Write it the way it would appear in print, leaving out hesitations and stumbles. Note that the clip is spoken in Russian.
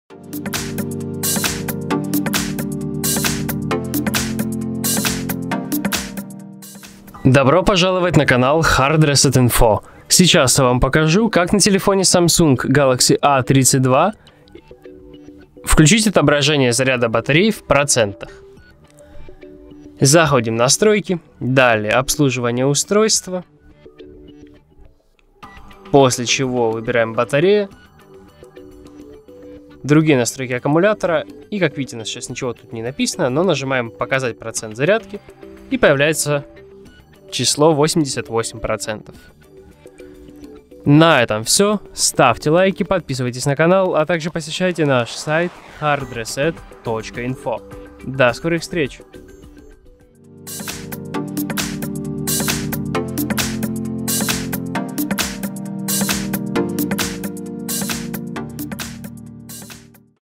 Добро пожаловать на канал Hard Reset Info. Сейчас я вам покажу, как на телефоне Samsung Galaxy A32 включить отображение заряда батареи в процентах. Заходим в настройки, далее обслуживание устройства, после чего выбираем батарея, другие настройки аккумулятора, и как видите, у нас сейчас ничего тут не написано, но нажимаем показать процент зарядки, и появляется число 88%. На этом все. Ставьте лайки, подписывайтесь на канал, а также посещайте наш сайт hardreset.info. До скорых встреч!